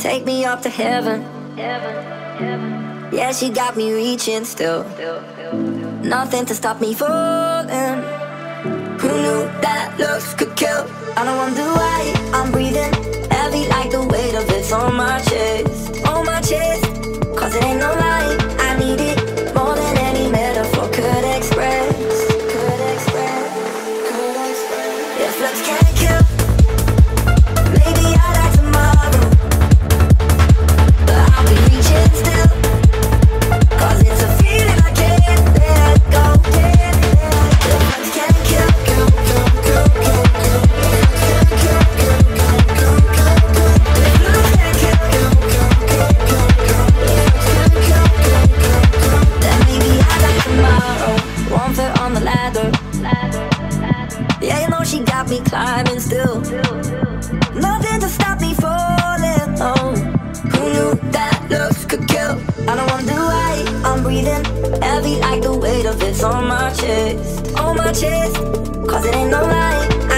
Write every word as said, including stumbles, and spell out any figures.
take me up to heaven. Yeah, she got me reaching still. Nothing to stop me falling. Who knew that looks could kill? I don't wonder why I'm breathing heavy like the weight of it's on my chest. On my chest, cause it ain't no lie, I need it more than any metaphor could express. Could express, could express. If looks can't kill, maybe I'll die tomorrow, but I'll be reaching still, cause it's a feeling I can't let go. If looks can't kill, kill, kill, kill, kill, kill. One foot on the ladder. Yeah, you know she got me climbing still. Nothing to stop me falling. Oh, who knew that looks could kill? I don't wonder why I'm breathing heavy like the weight of it's on my chest. On my chest, cause it ain't no lie,